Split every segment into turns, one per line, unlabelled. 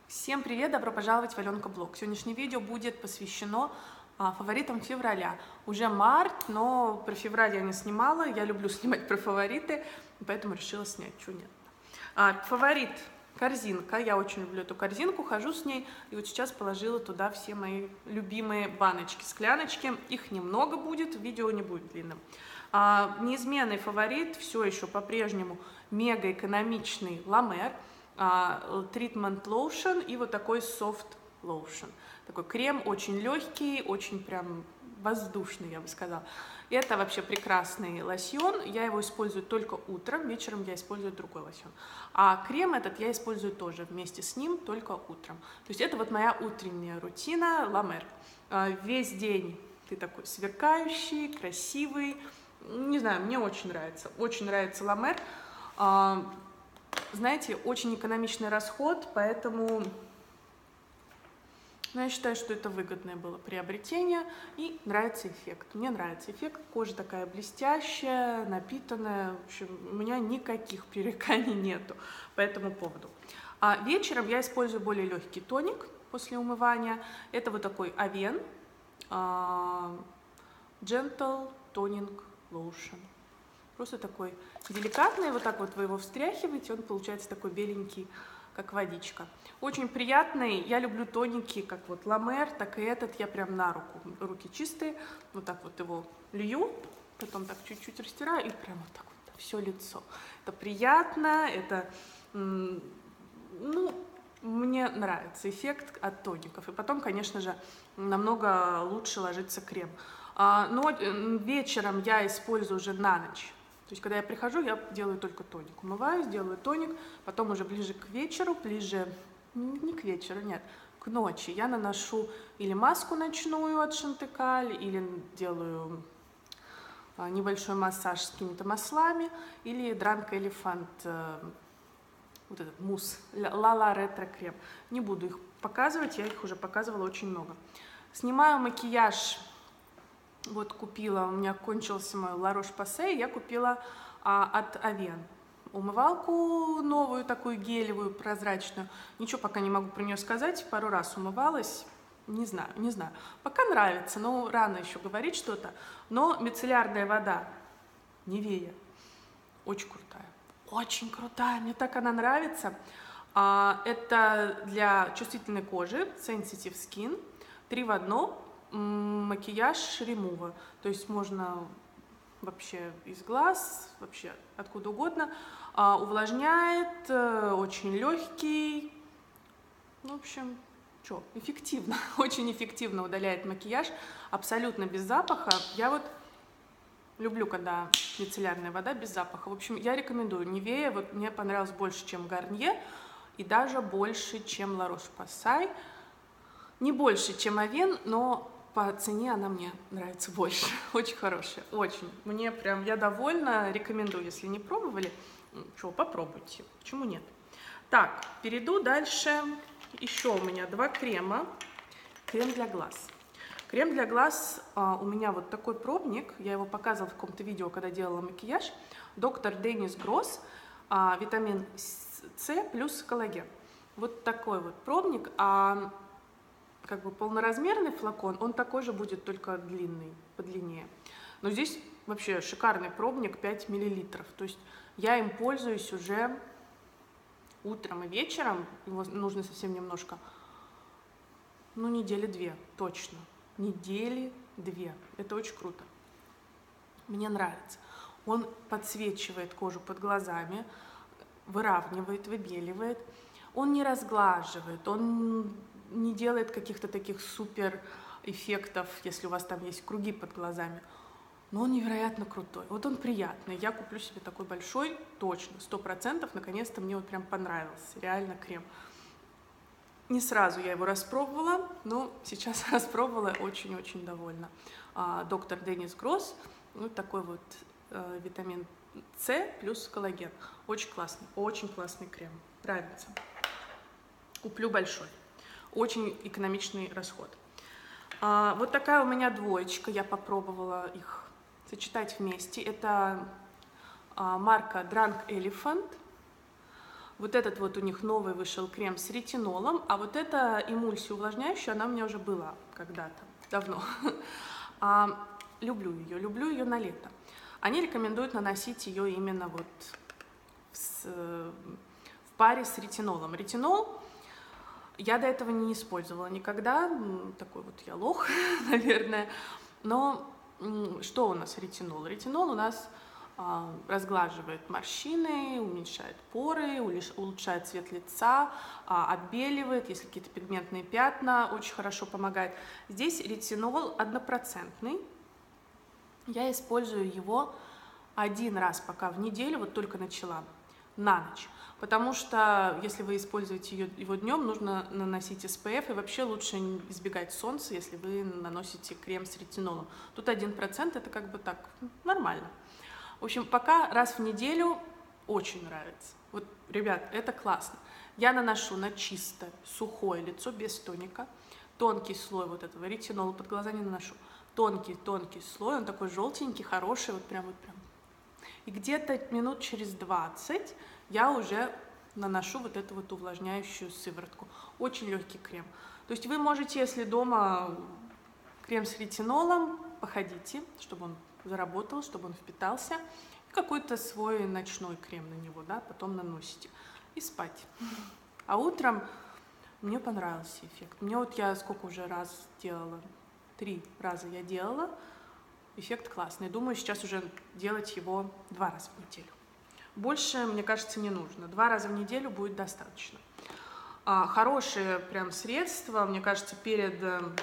Всем привет! Добро пожаловать в Аленка Блог. Сегодняшнее видео будет посвящено фаворитам февраля. Уже март, но про февраль я не снимала. Я люблю снимать про фавориты, поэтому решила снять. Чего нет? Фаворит корзинка. Я очень люблю эту корзинку, хожу с ней. И вот сейчас положила туда все мои любимые баночки, скляночки. Их немного будет, видео не будет длинным. Неизменный фаворит, все еще по-прежнему мега экономичный La Mer. Treatment Lotion и вот такой Soft Lotion. Такой крем очень легкий, очень прям воздушный, я бы сказала. Это вообще прекрасный лосьон. Я его использую только утром, вечером я использую другой лосьон. А крем этот я использую тоже вместе с ним, только утром. То есть это вот моя утренняя рутина La Mer. Весь день ты такой сверкающий, красивый. Не знаю, мне очень нравится. Очень нравится La Mer. Знаете, очень экономичный расход, поэтому я считаю, что это выгодное было приобретение, и нравится эффект. Мне нравится эффект, кожа такая блестящая, напитанная, в общем, у меня никаких пререканий нету по этому поводу. Вечером я использую более легкий тоник после умывания. Это вот такой Avène Gentle Toning Lotion. Просто такой деликатный, вот так вот вы его встряхиваете, он получается такой беленький, как водичка. Очень приятный, я люблю тоники, как вот La Mer, так и этот, я прям на руку, руки чистые, вот так вот его лью, потом так чуть-чуть растираю и прям вот так вот все лицо. Это приятно, это, ну, мне нравится эффект от тоников. И потом, конечно же, намного лучше ложится крем. Но вечером я использую уже на ночь. То есть, когда я прихожу, я делаю только тоник. Умываюсь, делаю тоник, потом уже ближе к вечеру, не к вечеру, нет, к ночи я наношу или маску ночную от Chantecaille, или делаю небольшой массаж с какими-то маслами, или Drunk Elephant, вот этот мусс, Lala Retro крем. Не буду их показывать, я их уже показывала очень много. Снимаю макияж. Вот купила, у меня кончился мой La Roche-Posay, я купила от Avène умывалку новую, такую гелевую, прозрачную. Ничего пока не могу про нее сказать, пару раз умывалась, не знаю. Пока нравится, но рано еще говорить что-то. Но мицеллярная вода Nivea очень крутая, мне так она нравится. Это для чувствительной кожи, Sensitive Skin, 3 в 1. Макияж ремува, то есть можно вообще из глаз, вообще откуда угодно. Увлажняет, очень легкий, в общем, эффективно, очень эффективно удаляет макияж, абсолютно без запаха. Я вот люблю, когда мицеллярная вода без запаха. В общем, я рекомендую Nivea, вот мне понравилось больше, чем Garnier, и даже больше, чем La Roche-Posay. Не больше, чем Avène, но по цене она мне нравится больше. Очень хорошая, очень. Мне прям, я довольна, рекомендую, если не пробовали, попробуйте, почему нет. Так, перейду дальше. Еще у меня 2 крема. Крем для глаз. Крем для глаз у меня вот такой пробник, я его показывала в каком-то видео, когда делала макияж. Доктор Деннис Гросс, витамин С плюс коллаген. Вот такой вот пробник. Как бы полноразмерный флакон, он такой же будет, только длинный, подлиннее. Но здесь вообще шикарный пробник, 5 мл. То есть я им пользуюсь уже утром и вечером. Его нужно совсем немножко, недели 2, точно. Недели 2. Это очень круто. Мне нравится. Он подсвечивает кожу под глазами, выравнивает, выбеливает. Он не разглаживает, он не делает каких-то таких супер эффектов, если у вас там есть круги под глазами. Но он невероятно крутой. Вот он приятный. Я куплю себе такой большой, точно, 100%. Наконец-то мне вот прям понравился. Реально крем. Не сразу я его распробовала, но сейчас распробовала, очень-очень довольна. Доктор Деннис Гросс. Вот такой вот витамин С плюс коллаген. Очень классный крем. Нравится. Куплю большой. Очень экономичный расход. Вот такая у меня двоечка, я попробовала их сочетать вместе. Это марка Drunk Elephant. Вот этот вот у них новый вышел крем с ретинолом, а вот эта эмульсия увлажняющая, она у меня уже была когда-то, давно. Люблю ее на лето. Они рекомендуют наносить ее именно вот в паре с ретинолом. Ретинол я до этого не использовала никогда, такой вот я лох, наверное. Но что у нас ретинол? Ретинол у нас разглаживает морщины, уменьшает поры, улучшает цвет лица, отбеливает, если какие-то пигментные пятна, очень хорошо помогает. Здесь ретинол 1%. Я использую его один раз пока в неделю, вот только начала, на ночь. Потому что если вы используете его днем, нужно наносить SPF, и вообще лучше избегать солнца, если вы наносите крем с ретинолом. Тут 1%, это как бы так, нормально. В общем, пока раз в неделю очень нравится. Вот, ребят, это классно. Я наношу на чистое, сухое лицо, без тоника. Тонкий слой вот этого ретинола под глаза не наношу. Тонкий слой, он такой желтенький, хороший, вот прям. И где-то минут через 20 я уже наношу вот эту вот увлажняющую сыворотку. Очень легкий крем. То есть вы можете, если дома крем с ретинолом, походите, чтобы он заработал, чтобы он впитался, и какой-то свой ночной крем на него, да, потом наносите и спать. А утром мне понравился эффект. Мне вот я сколько уже раз делала, 3 раза я делала, эффект классный. Думаю, сейчас уже делать его 2 раза в неделю. Больше, мне кажется, не нужно. 2 раза в неделю будет достаточно. Хорошее прям средство, мне кажется, перед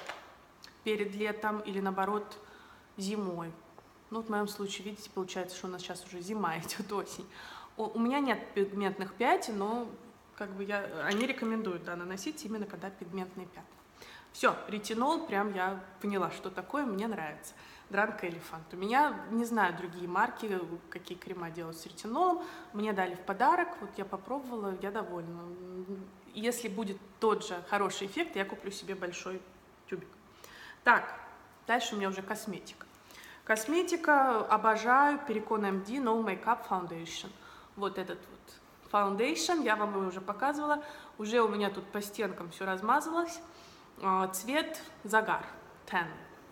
летом или наоборот зимой. Ну, вот в моем случае, видите, получается, что у нас сейчас уже зима идет, осень. У меня нет пигментных пятен, но как бы они рекомендуют, да, наносить именно когда пигментные пятна. Все, ретинол, прям я поняла, что такое, мне нравится. Drunk Elephant. У меня, не знаю, другие марки, какие крема делают с ретинолом. Мне дали в подарок, вот я попробовала, я довольна. Если будет тот же хороший эффект, я куплю себе большой тюбик. Так, дальше у меня уже косметика. Косметика, обожаю Perricone MD No Makeup Foundation. Вот этот вот foundation, я вам его уже показывала. Уже у меня тут по стенкам все размазалось. Цвет загар, tan.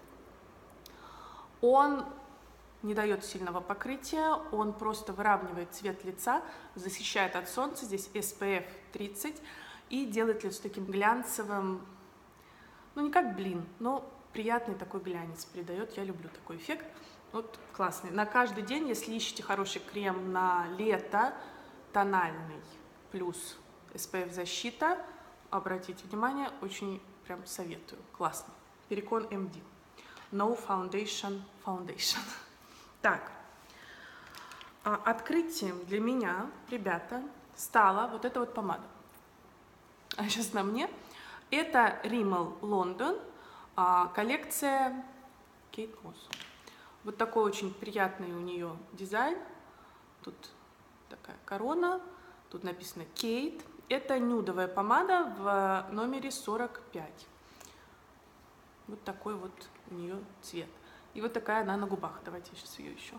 Он не дает сильного покрытия, он просто выравнивает цвет лица, защищает от солнца, здесь SPF 30, и делает лицо таким глянцевым, ну не как блин, но приятный такой глянец придает, я люблю такой эффект. Вот классный. На каждый день, если ищете хороший крем на лето, тональный, плюс SPF защита, обратите внимание, очень прям советую. Классно. Perricone MD. No Foundation Foundation. Так. Открытием для меня, ребята, стала вот эта вот помада. А сейчас на мне. Это Rimmel London, коллекция Kate Moss. Вот такой очень приятный у нее дизайн. Тут такая корона, тут написано Kate. Это нюдовая помада в номере 45. Вот такой вот у нее цвет. И вот такая она на губах. Давайте я сейчас ее еще.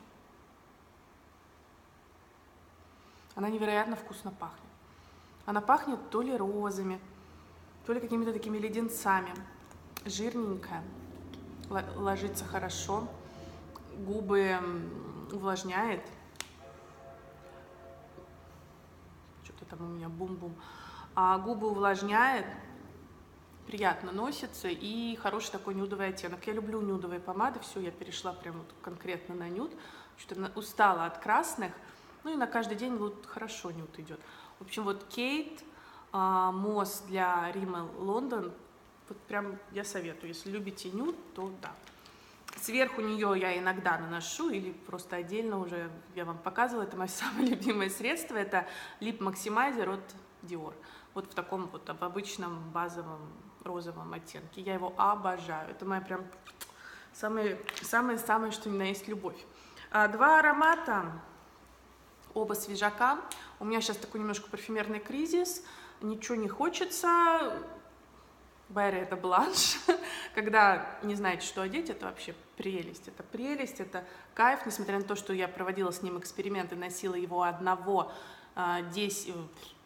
Она невероятно вкусно пахнет. Она пахнет то ли розами, то ли какими-то такими леденцами. Жирненькая, ложится хорошо, губы увлажняет. Что-то там у меня бум-бум. Губы увлажняет, приятно носится и хороший такой нюдовый оттенок. Я люблю нюдовые помады, все, я перешла прямо вот конкретно на нюд. Что-то устала от красных, ну и на каждый день вот хорошо нюд идет. В общем, вот Kate Moss для Rimmel London, вот прям я советую, если любите нюд, то да. Сверху нее я иногда наношу или просто отдельно уже, я вам показывала, это мое самое любимое средство, это Lip Maximizer от Dior. Вот в таком вот обычном базовом розовом оттенке. Я его обожаю. Это моя прям самое, что ни на есть любовь. 2 аромата, оба свежака. У меня сейчас такой немножко парфюмерный кризис. Ничего не хочется. Байре это бланш. Когда не знаете, что одеть, это вообще прелесть. Это прелесть, это кайф. Несмотря на то, что я проводила с ним эксперименты, носила его одного 10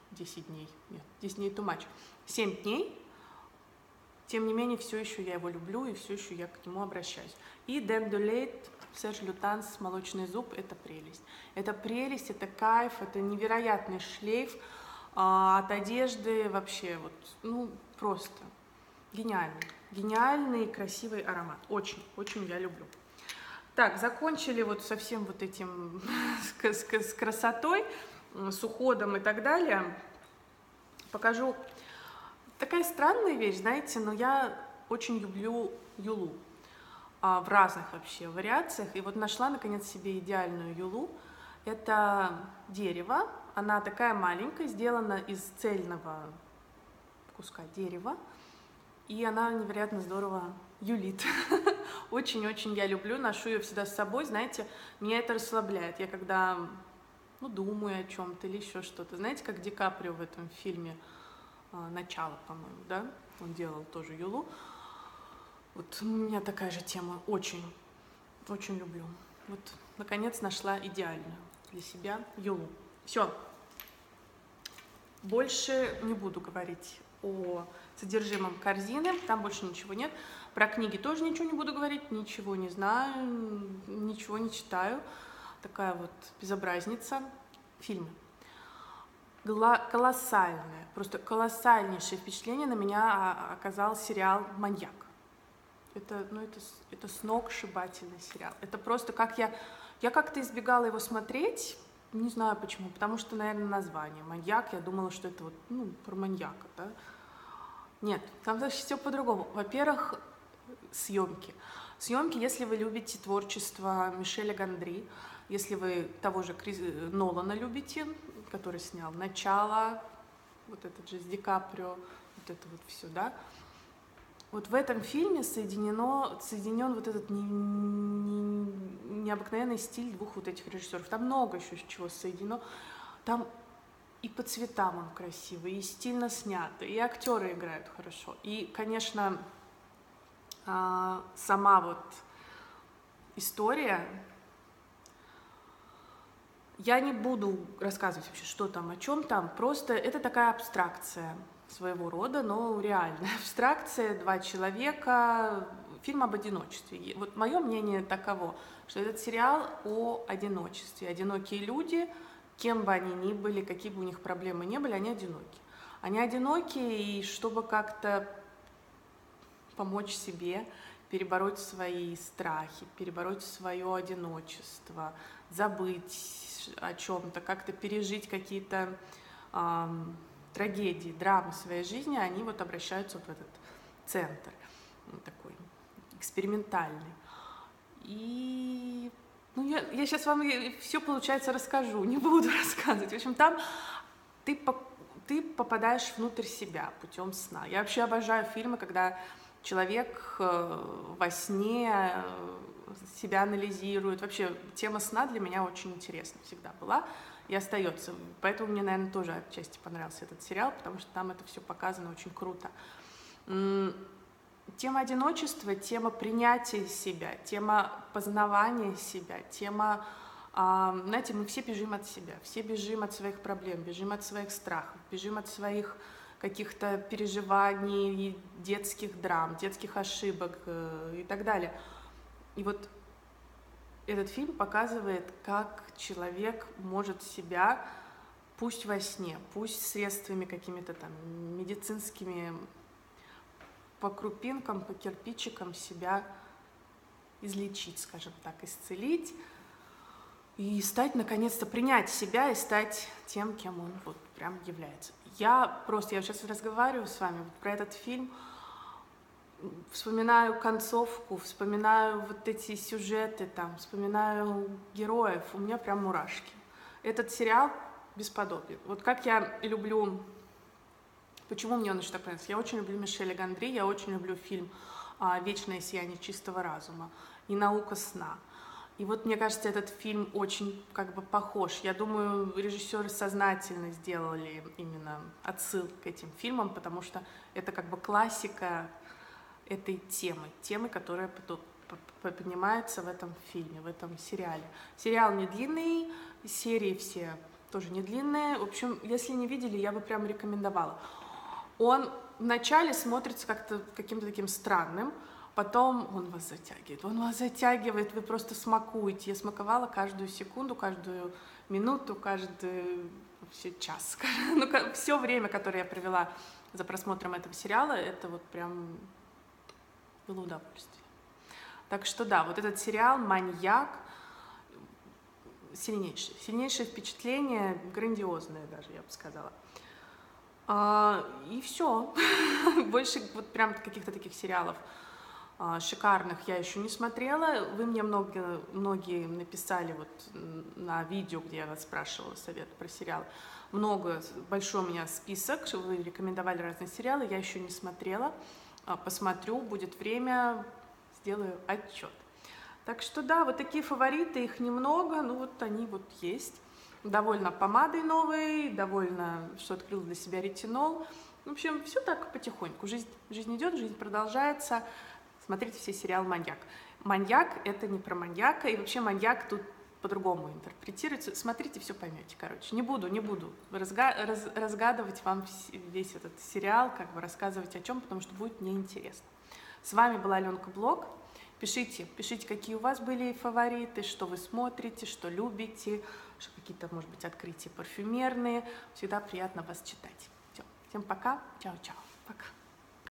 10 дней, нет, 10 дней too much, 7 дней, тем не менее, все еще я его люблю, и все еще я к нему обращаюсь. И Dame de Lait, Серж Лютанс, молочный зуб, это прелесть. Это прелесть, это кайф, это невероятный шлейф от одежды вообще, вот, ну, просто гениальный. Гениальный, красивый аромат. Очень, очень я люблю. Так, закончили вот со всем вот этим, с красотой, с уходом и так далее. Покажу. Такая странная вещь, знаете, но я очень люблю юлу в разных вообще вариациях. И вот нашла, наконец, себе идеальную юлу. Это дерево, она такая маленькая, сделана из цельного куска дерева. И она невероятно здорово юлит. Очень-очень я люблю, ношу ее всегда с собой, знаете, меня это расслабляет. Я когда, ну, думаю о чем-то или еще что-то. Знаете, как Ди Каприо в этом фильме «Начало», по-моему, да? Он делал тоже юлу. Вот у меня такая же тема. Очень, очень люблю. Вот, наконец, нашла идеальную для себя юлу. Все. Больше не буду говорить о содержимом корзины, там больше ничего нет. Про книги тоже ничего не буду говорить, ничего не знаю, ничего не читаю. Такая вот безобразница. Фильмы. Колоссальное, просто колоссальнейшее впечатление на меня оказал сериал «Маньяк». Это сногсшибательный сериал. Это просто как я как-то избегала его смотреть, не знаю почему, потому что, наверное, название «Маньяк», я думала, что это вот, ну, про маньяка, да? Нет, там все по-другому. Во-первых, съемки. Съемки, если вы любите творчество Мишеля Гондри, если вы того же Нолана любите, который снял «Начало», вот этот же с Ди Каприо, вот это вот все, да. Вот в этом фильме соединен вот этот необыкновенный стиль двух вот этих режиссеров. Там много еще чего соединено. Там и по цветам он красивый, и стильно снято, и актеры играют хорошо. И, конечно, сама вот история. Я не буду рассказывать вообще, что там, о чем там, просто это такая абстракция своего рода, но реальная абстракция, два человека, фильм об одиночестве. И вот мое мнение таково, что этот сериал о одиночестве. Одинокие люди, кем бы они ни были, какие бы у них проблемы ни были, они одиноки. Они одиноки, и чтобы как-то помочь себе, перебороть свои страхи, перебороть свое одиночество, забыть о чем-то, как-то пережить какие-то трагедии, драмы своей жизни, они вот обращаются вот в этот центр, такой экспериментальный. И ну, я сейчас вам все, получается, расскажу, не буду рассказывать. В общем, там ты попадаешь внутрь себя путем сна. Я вообще обожаю фильмы, когда человек во сне себя анализирует. Вообще, тема сна для меня очень интересна всегда была и остается. Поэтому мне, наверное, тоже отчасти понравился этот сериал, потому что там это все показано очень круто. Тема одиночества, тема принятия себя, тема познавания себя, тема, знаете, мы все бежим от себя, все бежим от своих проблем, бежим от своих страхов, бежим от своих каких-то переживаний, детских драм, детских ошибок и так далее. И вот этот фильм показывает, как человек может себя, пусть во сне, пусть средствами какими-то там медицинскими, по крупинкам, по кирпичикам себя излечить, скажем так, исцелить и стать, наконец-то, принять себя и стать тем, кем он вот прям является. Я сейчас разговариваю с вами про этот фильм, вспоминаю концовку, вспоминаю вот эти сюжеты, там, вспоминаю героев, у меня прям мурашки. Этот сериал бесподобен. Вот как я люблю... Почему мне он еще так нравится? Я очень люблю Мишеля Гондри, я очень люблю фильм «Вечное сияние чистого разума» и «Наука сна». И вот, мне кажется, этот фильм очень как бы похож. Я думаю, режиссеры сознательно сделали именно отсыл к этим фильмам, потому что это как бы классика этой темы, которая поднимается в этом фильме, в этом сериале. Сериал не длинный, серии все тоже не длинные. В общем, если не видели, я бы прям рекомендовала. Он вначале смотрится как-то каким-то таким странным, потом он вас затягивает, вы просто смакуете. Я смаковала каждую секунду, каждую минуту, каждый вообще час. Ну, все время, которое я провела за просмотром этого сериала, это вот прям было удовольствие. Так что да, вот этот сериал «Маньяк» сильнейшее впечатление, грандиозное даже, я бы сказала. И все. Больше вот прям каких-то таких сериалов шикарных я еще не смотрела. Вы мне многие написали вот на видео, где я вас спрашивала совет про сериал. Большой у меня список, что вы рекомендовали разные сериалы, я еще не смотрела. Посмотрю, будет время, сделаю отчет. Так что да, вот такие фавориты, их немного, но вот они вот есть. Довольно помадой новой, довольно, что открыл для себя ретинол. В общем, все так потихоньку. Жизнь идет, жизнь продолжается. Смотрите все сериал «Маньяк». «Маньяк» — это не про маньяка, и вообще маньяк тут по-другому интерпретируется. Смотрите, все поймете, короче. Не буду разгадывать вам весь этот сериал, как бы рассказывать о чем, потому что будет неинтересно. С вами была Аленка Блог. Пишите, какие у вас были фавориты, что вы смотрите, что любите, что какие-то, может быть, открытия парфюмерные. Всегда приятно вас читать. Все. Всем пока. Чао-чао. Пока.